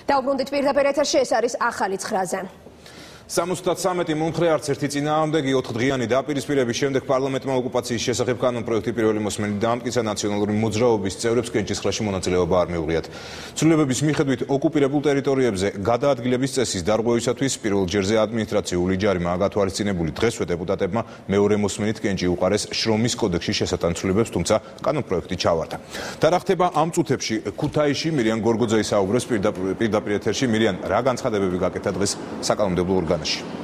დაუბრუნდით პირდაპირ ეთერში, ეს არის ახალი 9-ზე. 73 მომხრე არც ერთი წინააღმდეგი 4 დღიანი დაპირისპირების შემდეგ პარლამენტმა ოკუპაციის შესახებ კანონპროექტი პირველი მოსმენით დაამტკიცა ნაციონალური მოძრაობის წევრებს კენჭისყრაში მონაწილეობა არ მიუღიათ. ცვლილებების მიხედვით ოკუპირებულ ტერიტორიებზე გადაადგილების წესის დარღვევისათვის პირველ ჯერზე ადმინისტრაციული ჯარიმა აგათვალისწინებული დღესვე დეპუტატებმა მეორე მოსმენით კენჭი უყარეს შრომის კოდექსში შესატან ცვლილებებს, თუმცა კანონპროექტი ჩავარდა. და რა ხდება ამ წუთებში ქუთაისში მირიან გორგოძე ისაუბრებს პირდაპირ ეთერში. მირიან, რა განცხადებები გაკეთა დღეს საკანონმდებლო ორგანოში?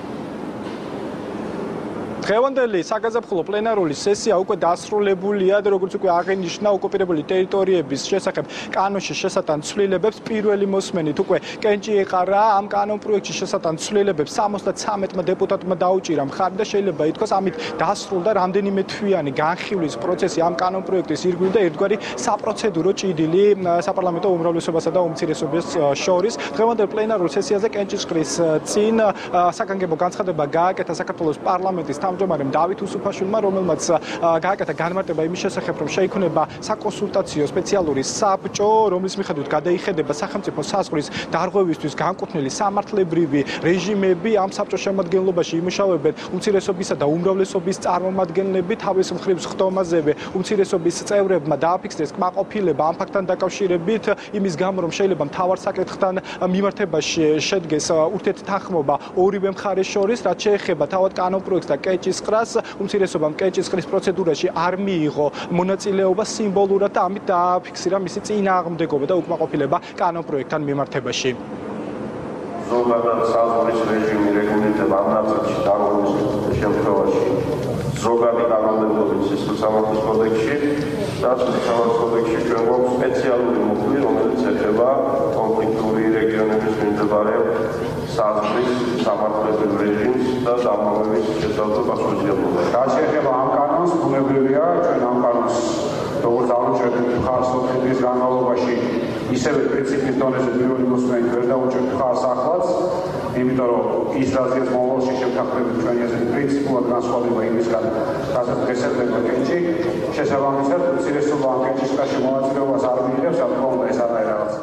დღევანდელი საგაზაფხულო პლენარული სესია უკვე დასრულებულია და როგორც უკვე აღინიშნა ოკუპირებული ტერიტორიების შესახებ კანონში შესატან ცვლილებებს პირველი მოსმენით უკვე კენჭი ეყარა ამ კანონპროექტში შესატან ცვლილებებს 73 დეპუტატმა დაუჭირა მხარი და შეიძლება ითქვას ამით დასრულდა რამდენიმე თვიანი განხილვის პროცესი ამ კანონპროექტის ირგვლივ და ერთგვარი საპროცედურო ჭიდილი საპარლამენტო უმრავლესობასა და უმცირესობის შორის. დღევანდელ პლენარულ სესიაზე კენჭისყრის წინ საგანგებო განცხადება გააკეთა საქართველოს პარლამენტის თავმჯდომარემ დავით უსუფაშვილმა, რომელმაც გააკეთა განმარტება იმის შესახებ, რომ შეიქმნება საკონსულტაციო სპეციალური საბჭო, რომლის მიხედვით გადაიხედება სახელმწიფო საზღვრის დარღვევისთვის განკუთვნილი სამართლებრივი რეჟიმები. ამ საბჭოს შემადგენლობაში იმუშავებენ უმცირესობისა და უმრავლესობის წარმომადგენლები. თავის მხრივ ხდომაზევე უმცირესობის წევრებმა დააფიქსეს კმაყოფილება ამ ფაქტთან დაკავშირებით, იმის გამო, რომ შეიძლება მთავარ საკითხთან მიმართებაში შედგეს ურთიერთთანხმობა ორივე მხარეს შორის, რაც შეეხება თავად კანონპროექტს და კენჭისყრას. უმცირესობამ კენჭისყრის პროცედურაში არ მიიღო მონაწილეობა სიმბოლურად და ამით დააფიქსირა მისი წინააღმდეგობა და უკმაყოფილება კანონპროექტთან მიმართებაში. ზოგადად საზღვრის რეჟიმი რეგულირდება ამ ნაწილში დარღვევის შემთხვევაში ზოგადი კანონმდებლობით სისხლისამართლის კოდექსში და სისხლისამართლის კოდექსში ჩვენ გვაქვს სპეციალური მუხლი, რომელიც ეხება კონფლიქტური რეგიონების მიმდებარე საზღვრის სამართლებრივ რეჟიმს და დამამების შესაძლო პასუხისმგებლობას. რაც შეეხება ამ კანონს, ბუნებრივია ჩვენ ამ კანონს როგორც აუჩერდით მხარს 4 დღის განმავლობაში ისევე პრინციპის დონეზე პირველი მოსმენით ვერ დაუჭერთ მხარს ახლაც, იმიტომ რომ ის რაზეც მომავალში შევთანხმდებით ჩვენი ასეთი პრინციპულად განსხვავდება იმისგან, რასაც დღესდღეობით კენჭი, შესაბამისად უმცირესობა ამ კენჭისყრაში მონაწილეობას არ მიიღებს, რა თქმა უნდა ეს არ არის რაღაც.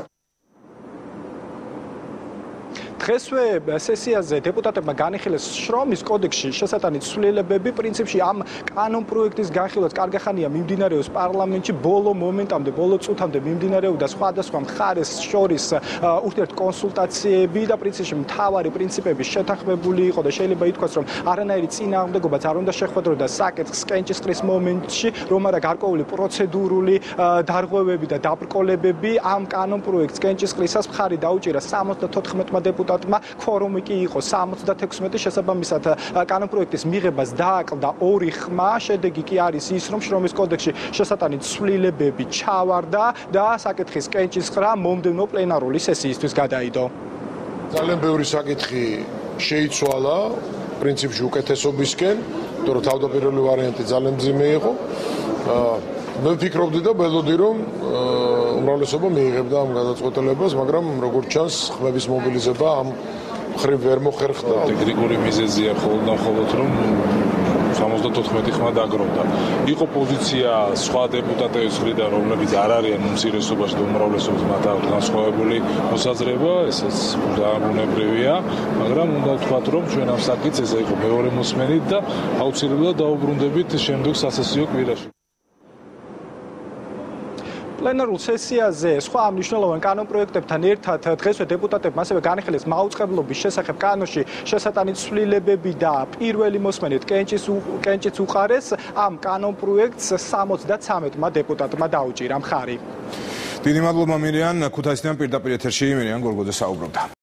დღესვე სესიაზე დეპუტატებმა განიხილეს შრომის კოდექსში შესატანი ცვლილებები. პრინციპში ამ კანონპროექტის განხილვაც კარგი ხანია მიმდინარეობს პარლამენტში. ბოლო მომენტამდე, ბოლო წუთამდე მიმდინარეობდა სხვადასხვა მხარეს შორის ურთიერთკონსულტაციები და პრინციპში მთავარი პრინციპები შეთანხმებული იყო და შეიძლება ითქვას, რომ არანაირი წინააღმდეგობაც არ უნდა შეხვედროდა საკითხს კენჭისყრის მომენტში, რომ არა გარკვეული პროცედურული დარღვევები და დაბრკოლებები. ამ კანონპროექტს კენჭისყრისას მხარი დაუჭირა 74 დეპუტატმა. Quorum კი იყო 76, შესაბამისად კანონპროექტის მიღებას დააკლდა 2 ხმა. შედეგი კი არის ის, რომ შრომის კოდექსში შესატანი ცვლილებები ჩავარდა და საკითხის კენჭისყრა მომდევნო პლენარული სესიისთვის გადაიდო. ძალიან ბევრი საკითხი შეიცვალა პრინციპში უკეთესობისკენ, იმიტომ რომ თავდაპირველი ვარიანტი ძალიან მძიმე იყო. მე ვფიქრობდი და ველოდი, რომ უმრავლესობა მიიღებდა ამ გადაწყვეტილებას, მაგრამ როგორც ჩანს, ხმების მობილიზება ამ მხრივ ვერ მოხერხდა. ტექნიკური მიზეზია მხოლოდ რომ 74 ხმა დაგროვდა. იყო პოზიცია სხვა დეპუტატების მხრიდან, რომლებიც არ არიან უმცირესობაში და უმრავლესობის მათ აქვს განსხვავებული მოსაზრება, ესეც დააბუნებრივია, მაგრამ უნდა ვთქვათ, რომ ჩვენ ამ საკითხს ეს იყო მეორე მოსმენით და აუცილებლად დაუბრუნდებით შემდეგ სასესიო კვირაში. პლენარულ სესიაზე სხვა მნიშვნელოვან კანონპროექტებთან ერთად დღესვე დეპუტატებმა ასევე განიხილეს მაუწყებლობის შესახებ კანონში შესატანი ცვლილებები და პირველი მოსმენით კენჭიც უყარეს. ამ კანონპროექტს 73 დეპუტატმა დაუჭირა მხარი. დიდი მადლობა მირიან, ქუთაისიდან პირდაპირ ეთერში მირიან გორგოძე საუბრობდა.